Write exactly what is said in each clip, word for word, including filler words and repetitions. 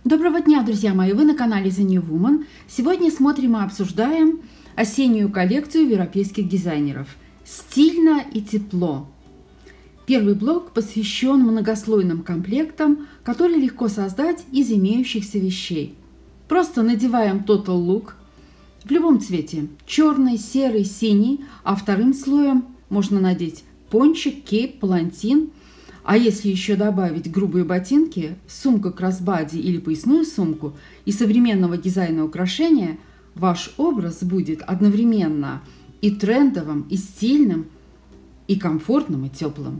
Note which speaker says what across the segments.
Speaker 1: Доброго дня, друзья мои! Вы на канале The New Woman. Сегодня смотрим и обсуждаем осеннюю коллекцию европейских дизайнеров «Стильно и тепло». Первый блок посвящен многослойным комплектам, которые легко создать из имеющихся вещей. Просто надеваем Total Look в любом цвете – черный, серый, синий, а вторым слоем можно надеть пончик, кейп, палантин. А если еще добавить грубые ботинки, сумку кроссбади или поясную сумку и современного дизайна украшения, ваш образ будет одновременно и трендовым, и стильным, и комфортным, и теплым.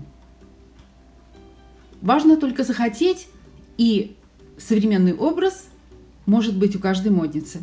Speaker 1: Важно только захотеть, и современный образ может быть у каждой модницы.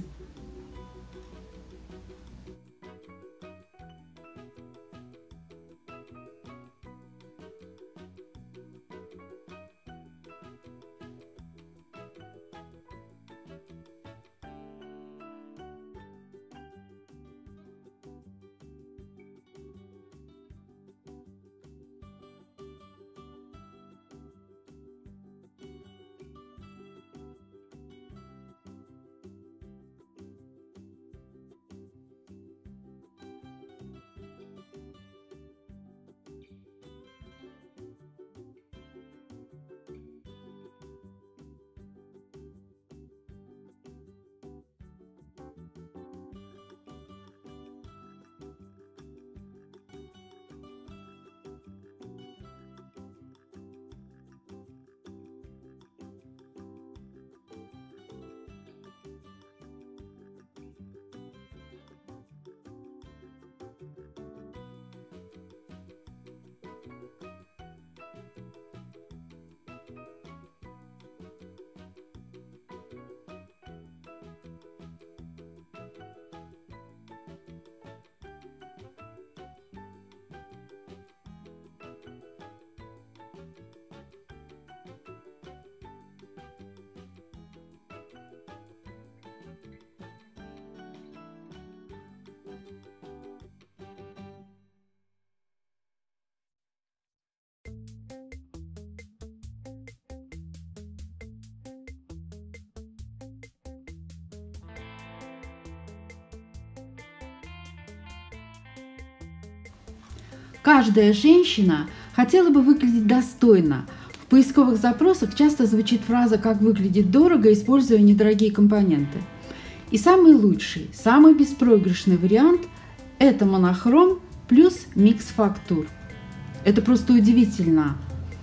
Speaker 1: Каждая женщина хотела бы выглядеть достойно. В поисковых запросах часто звучит фраза «как выглядеть дорого, используя недорогие компоненты». И самый лучший, самый беспроигрышный вариант – это монохром плюс микс фактур. Это просто удивительно.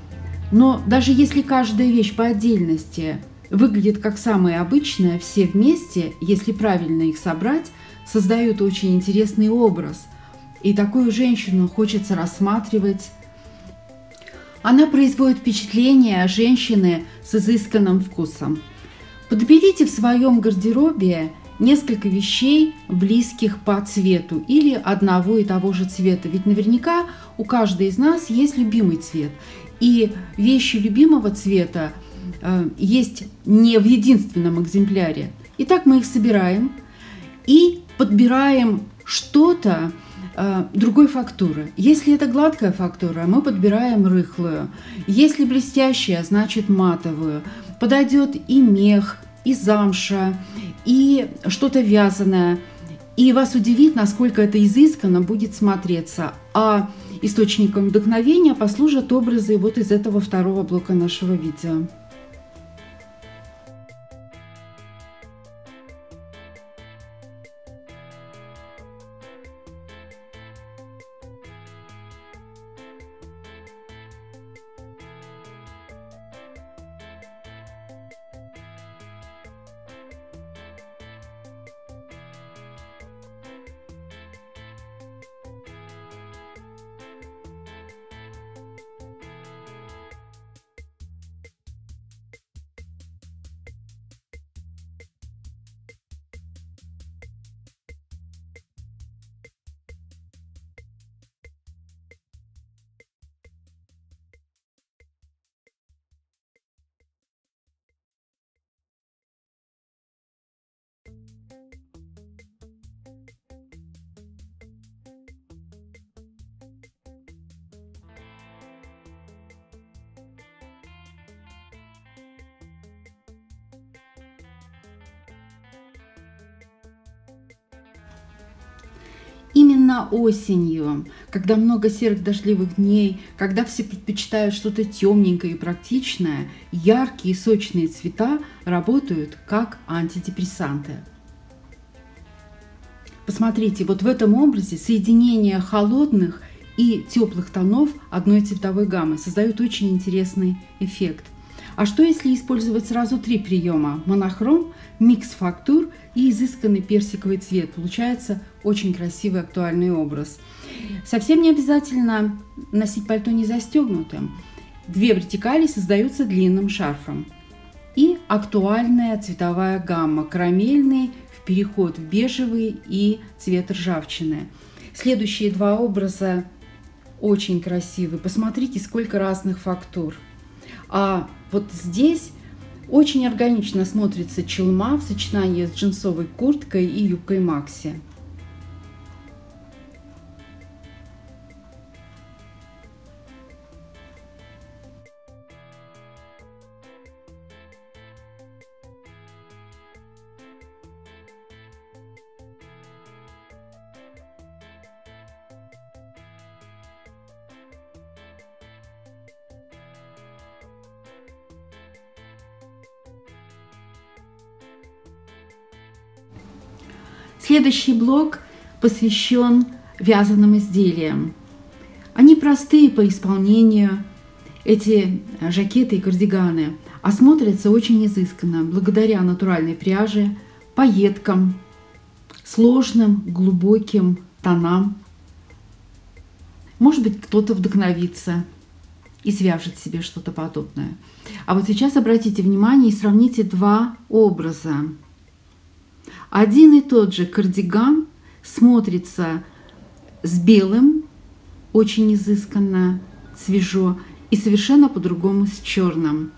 Speaker 1: Но даже если каждая вещь по отдельности выглядит как самая обычная, все вместе, если правильно их собрать, создают очень интересный образ. И такую женщину хочется рассматривать. Она производит впечатление женщины с изысканным вкусом. Подберите в своем гардеробе несколько вещей, близких по цвету или одного и того же цвета. Ведь наверняка у каждой из нас есть любимый цвет. И вещи любимого цвета э, есть не в единственном экземпляре. Итак, мы их собираем и подбираем что-то другой фактуры. Если это гладкая фактура, мы подбираем рыхлую. Если блестящая, значит матовую. Подойдет и мех, и замша, и что-то вязаное. И вас удивит, насколько это изысканно будет смотреться. А источником вдохновения послужат образы вот из этого второго блока нашего видео. Именно осенью, когда много серых дождливых дней, когда все предпочитают что-то темненькое и практичное, яркие и сочные цвета работают как антидепрессанты. Посмотрите, вот в этом образе соединение холодных и теплых тонов одной цветовой гаммы создают очень интересный эффект. А что если использовать сразу три приема? Монохром, микс фактур и изысканный персиковый цвет. Получается очень красивый актуальный образ. Совсем не обязательно носить пальто не застегнутым. Две вертикали создаются длинным шарфом. И актуальная цветовая гамма. Карамельный в переход в бежевый и цвет ржавчины. Следующие два образа очень красивые. Посмотрите, сколько разных фактур. А вот здесь очень органично смотрится челма в сочетании с джинсовой курткой и юбкой макси. Следующий блок посвящен вязаным изделиям. Они простые по исполнению, эти жакеты и кардиганы, а смотрятся очень изысканно, благодаря натуральной пряже, пайеткам, сложным, глубоким тонам. Может быть, кто-то вдохновится и свяжет себе что-то подобное. А вот сейчас обратите внимание и сравните два образа. Один и тот же кардиган смотрится с белым, очень изысканно, свежо, и совершенно по-другому с черным.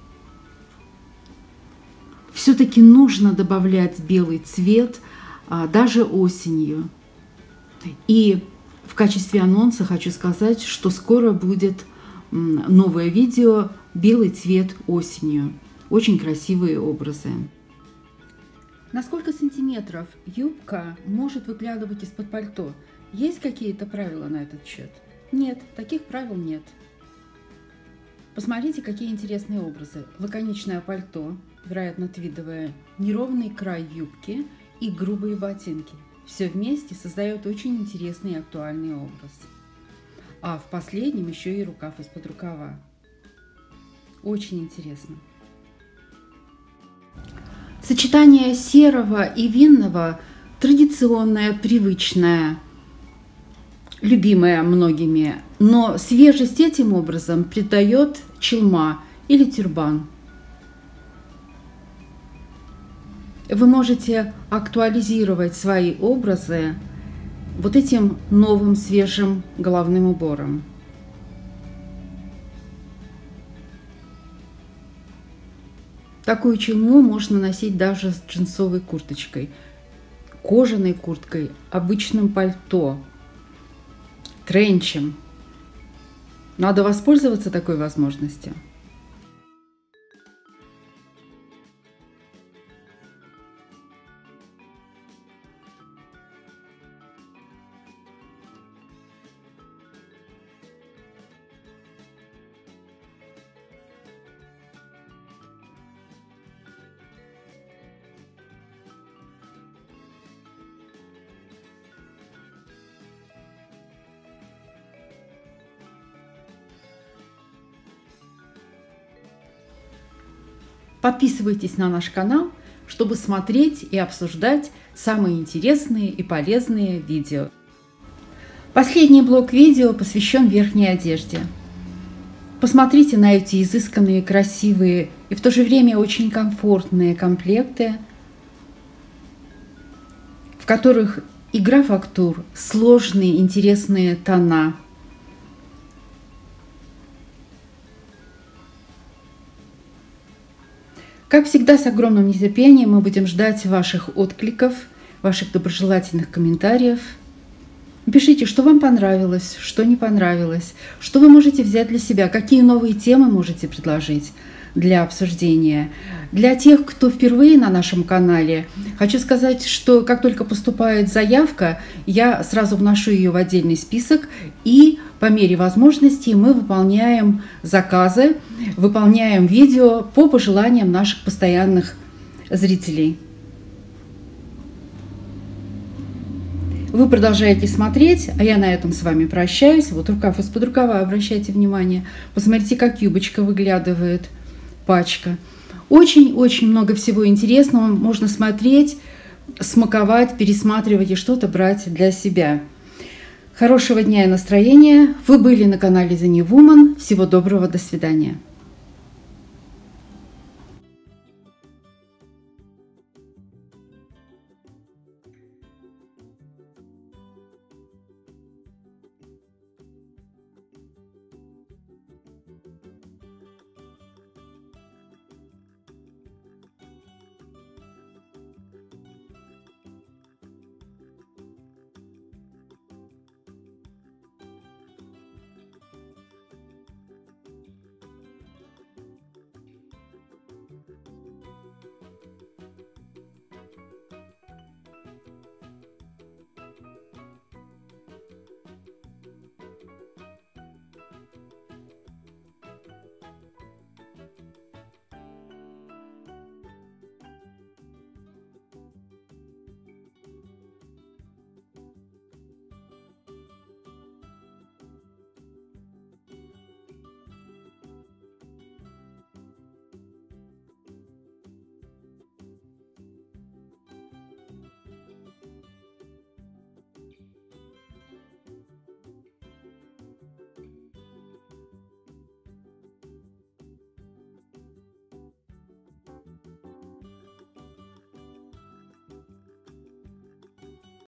Speaker 1: Все-таки нужно добавлять белый цвет даже осенью. И в качестве анонса хочу сказать, что скоро будет новое видео «Белый цвет осенью». Очень красивые образы. На сколько сантиметров юбка может выглядывать из-под пальто? Есть какие-то правила на этот счет? Нет, таких правил нет. Посмотрите, какие интересные образы. Лаконичное пальто, вероятно, твидовое, неровный край юбки и грубые ботинки. Все вместе создает очень интересный и актуальный образ. А в последнем еще и рукав из-под рукава. Очень интересно. Сочетание серого и винного традиционное, привычное, любимое многими, но свежесть этим образом придает челма или тюрбан. Вы можете актуализировать свои образы вот этим новым свежим головным убором. Такую челму можно носить даже с джинсовой курточкой, кожаной курткой, обычным пальто, тренчем. Надо воспользоваться такой возможностью. Подписывайтесь на наш канал, чтобы смотреть и обсуждать самые интересные и полезные видео. Последний блок видео посвящен верхней одежде. Посмотрите на эти изысканные, красивые и в то же время очень комфортные комплекты, в которых игра фактур, сложные, интересные тона. Как всегда, с огромным нетерпением мы будем ждать ваших откликов, ваших доброжелательных комментариев. Пишите, что вам понравилось, что не понравилось, что вы можете взять для себя, какие новые темы можете предложить. для обсуждения. Для тех, кто впервые на нашем канале, хочу сказать, что как только поступает заявка, я сразу вношу ее в отдельный список, и по мере возможности мы выполняем заказы, выполняем видео по пожеланиям наших постоянных зрителей. Вы продолжаете смотреть, а я на этом с вами прощаюсь. Вот рукав из-под рукава, обращайте внимание. Посмотрите, как юбочка выглядывает, пачка. Очень-очень много всего интересного можно смотреть, смаковать, пересматривать и что-то брать для себя. Хорошего дня и настроения. Вы были на канале The New Woman. Всего доброго, до свидания.